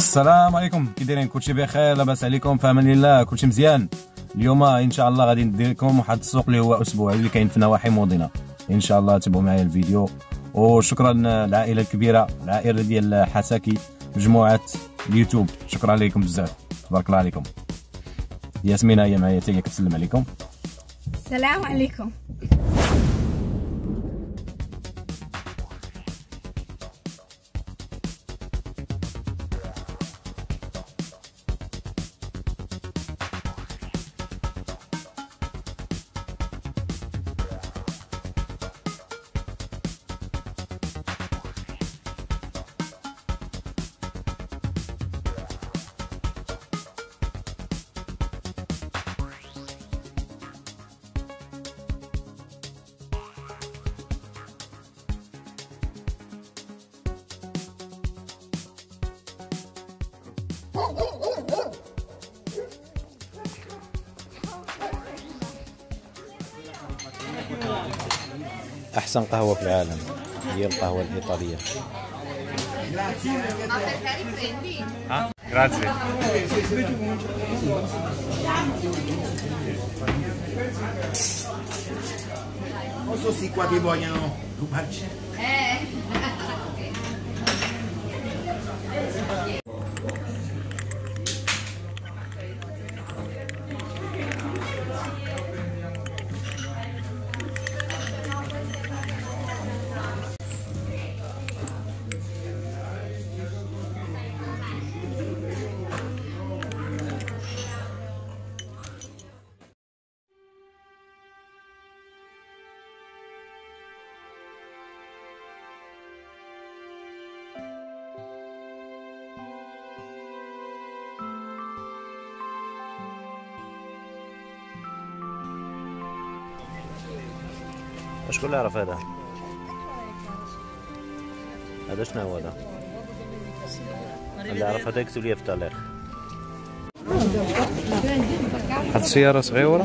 السلام عليكم، كي دايرين؟ كلشي بخير؟ لاباس عليكم؟ في امان الله، كلشي مزيان. اليوم ان شاء الله غادي ندير لكم واحد السوق اللي هو اسبوعي اللي كاين في نواحي مودينا. ان شاء الله تابعوا معايا الفيديو. وشكرا للعائله الكبيره، العائله ديال حساكي، مجموعه اليوتيوب، شكرا لكم بزاف، تبارك الله عليكم. ياسمينه هي معايا حتى هي كتسلم عليكم. السلام عليكم. احسن قهوه في العالم هي القهوه الايطاليه. Grazie. Posso sì qua che vogliono rubarci. شكون اللي يعرف هذا؟ هذا شنو هو هذا؟ اللي يعرف هذا يكتب لي في التعليق. هاد السيارة صغيرة؟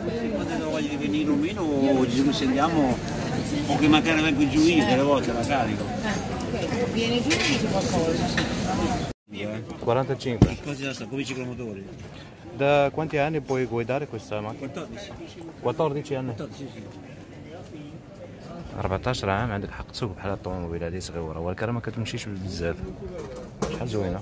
O che magari vengo giù io delle volte la carico. Viene giù e dice qualcosa. 45. Cosa sta come ciclomotore? Da quanti anni puoi guidare questa macchina? 14. 14 anni. 14 sì. 14 عام عندك حق تسوق بحال الطوموبيل هذه صغيره، ولكن ما كتمشيش بزاف. شحال زوينه.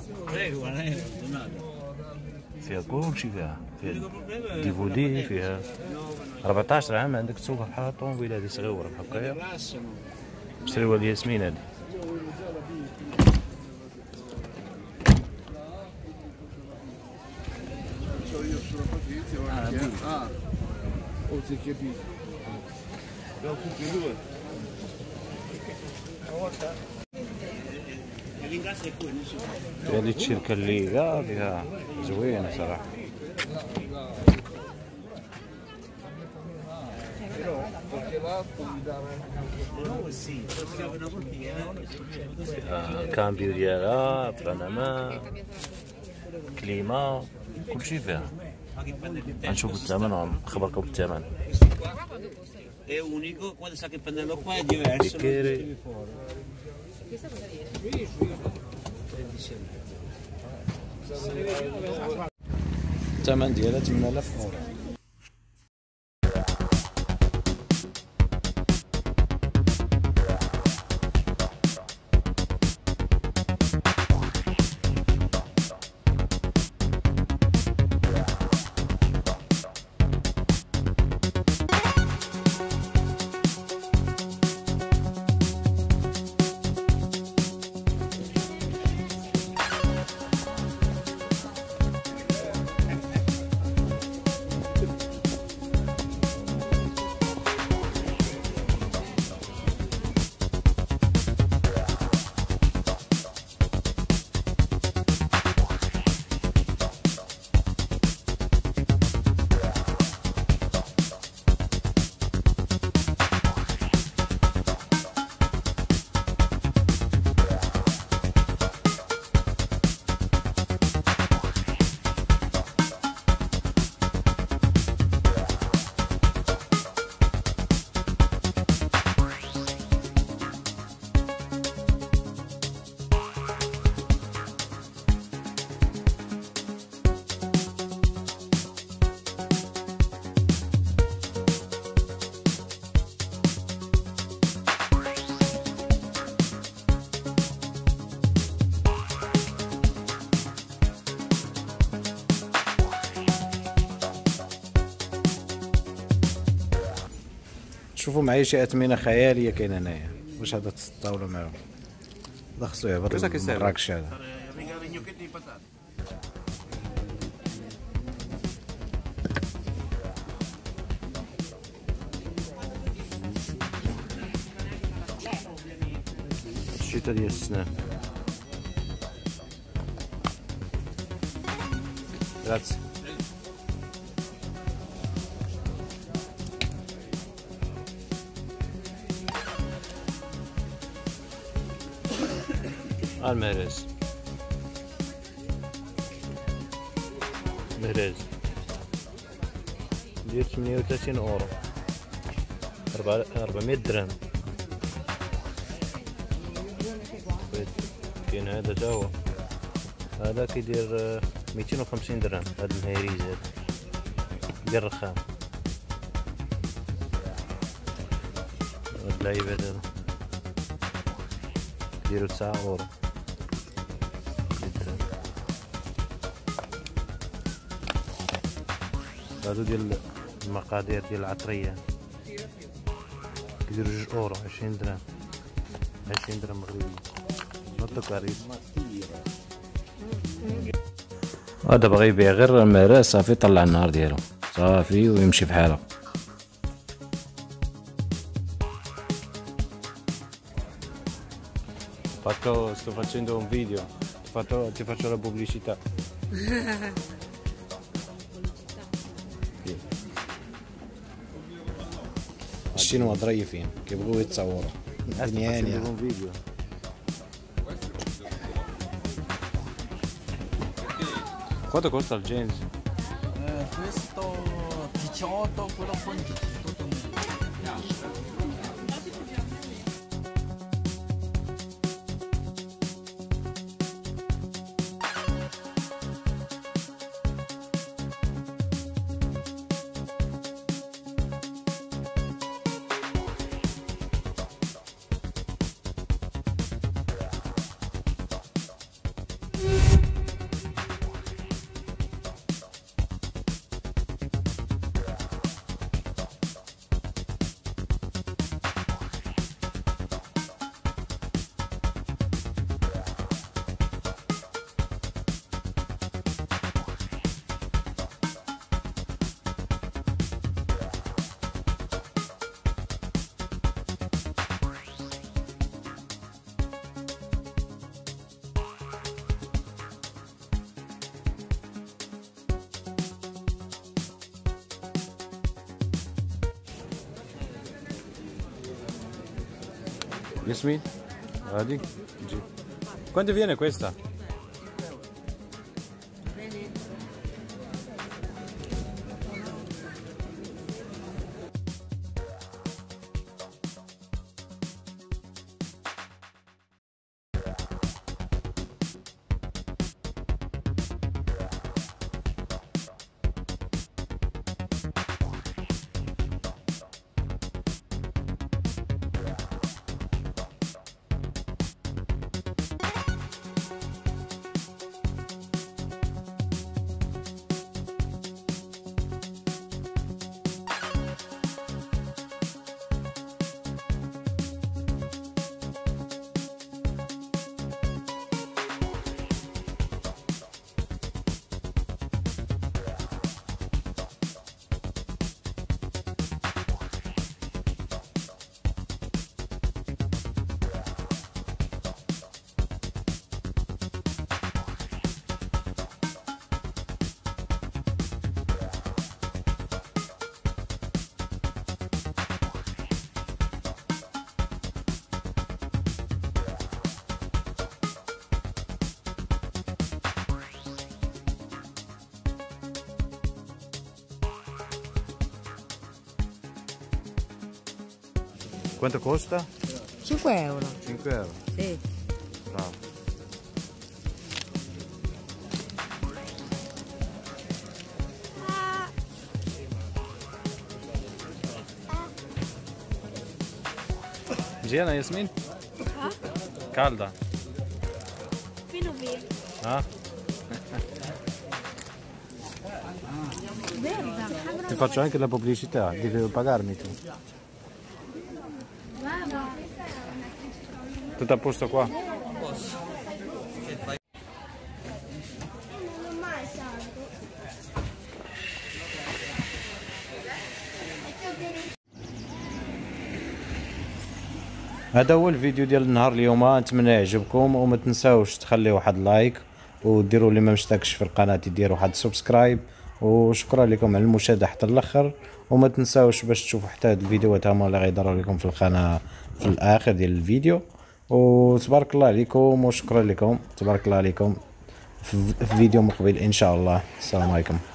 فيها كلشي، فيها ديفودي، فيها 14 عام عندك تسوق بحال الطوموبيل هذه صغيره بحال هكايا. شريوها لياسمين هذه. فيها اللي تشركة الليغا، فيها زوينة صراحة. فيها كامبيو ديالها، فرانما، كليما، كلشي فيها. غنشوفو الثمن ونخبركم بالثمن. È unico, quando sa che il pannello qua è diverso. الثمن ديالها 8000 اورو. تشوفوا معايا شي اثمنه خياليه كاينه هنايا. واش هذا الطاوله معاهم هذا خصو يهبط مراكش هذا. الشتا ديال السنان. Grazie. المهرز مهرز دير 38 اورو 400 درهم. كاين هذا تا هو هذا كيدير 250 درهم. هاد المهيريز هذا ديال الرخام. هاد اللعيبات هذا كيديرو 9 اورو. هادو ديال المقادير ديال العطرية كيديرو 2 اورو 20 درهم. 20 درهم مغربي. نوتو كاريب. هذا بغى يبيع غير المراس صافي طلع النهار ديالو صافي ويمشي بحاله. sto facendo un video, ti faccio la pubblicità. الشينوا ظريفين كيبغيو يتصوروا. un video. Quanto costa il jeans? Questo 18, quello con 18. Yasmin? Guardi? Quando viene questa? Quanto costa? 5 euro. 5 euro? Sì. Bravo. مزيانة ياسمين؟ ها؟ calda. Fino via. Ah? Merda, Ti faccio anche la pubblicità, devi pagarmi tu. Tu t'as posto quoi? هذا هو الفيديو ديال النهار اليوم، نتمنى يعجبكم وما تنساوش تخليو واحد لايك وديروا اللي ما مشتركش في القناه يديروا واحد سبسكرايب. وشكرا لكم على المشاهده حتى الاخر، وما تنساوش باش تشوفوا حتى هاد الفيديوهات هما اللي غيظهروا لكم في القناه في الاخر ديال الفيديو. وتبارك الله عليكم وشكرا لكم، تبارك الله عليكم في فيديو مقبل ان شاء الله. السلام عليكم.